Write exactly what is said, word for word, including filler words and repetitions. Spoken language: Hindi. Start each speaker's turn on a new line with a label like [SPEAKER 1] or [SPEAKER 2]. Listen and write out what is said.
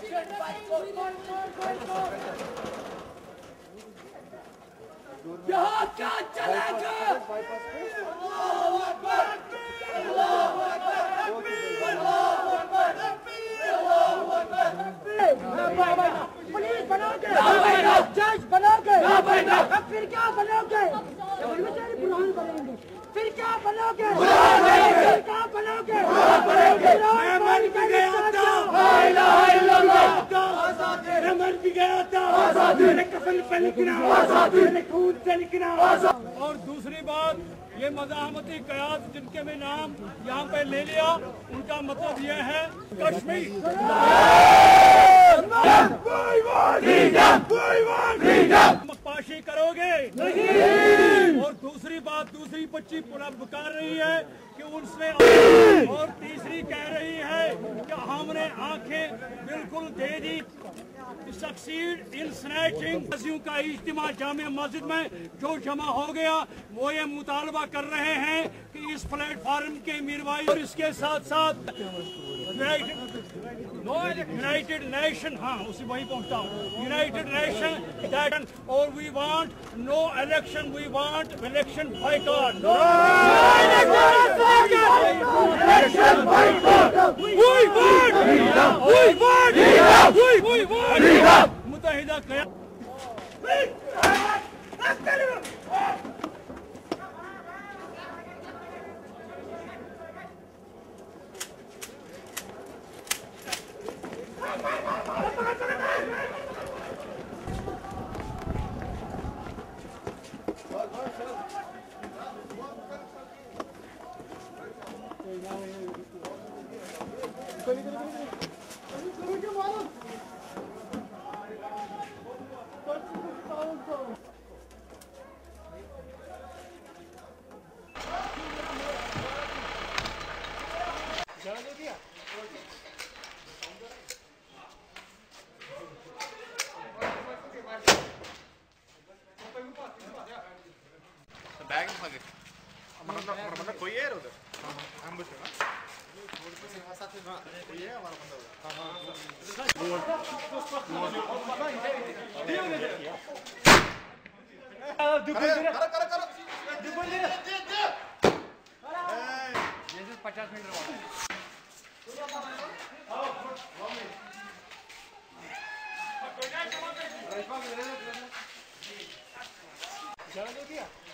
[SPEAKER 1] यहाँ क्या चलेगा? पुलिस बनोगे, जज बनोगे, फिर क्या बनोगे? बुरहान बनेंगे, फिर क्या बनोगे? फिर क्या बनोगे? मैं मर भी गया था, मैं मर भी गया था, मैंने कफन पे लिखना, मैंने खून से लिखना। और दूसरी बात, ये मज़ाहमती कयास जिनके भी नाम यहाँ पे ले लिया, उनका मतलब ये है कश्मीर पाशी करोगे नहीं। और दूसरी बात, दूसरी बच्ची पुकार रही है कि उनसे, और तीसरी कह रही है कि हमने आंखें बिल्कुल दे दी। सक्सीड इन स्नैचिंग का इज्तिमा जामे मस्जिद में जो जमा हो गया, वो ये मुतालबा कर रहे हैं कि इस प्लेटफार्म के मीरवाई और इसके साथ साथ यूनाइटेड नेशन, हाँ उसी वही पहुंचता हूँ, यूनाइटेड नेशन दैट, और we want no election, we want election boycott, no election boycott, we want we want we want मुत्तहिदा कयाम।
[SPEAKER 2] बैग में मतलब मतलब कोई है उधर हम बच्चे ना साथ में कोई है हमारा बंदा हां हां करो करो करो ये पचास मीटर वाला चलो दिया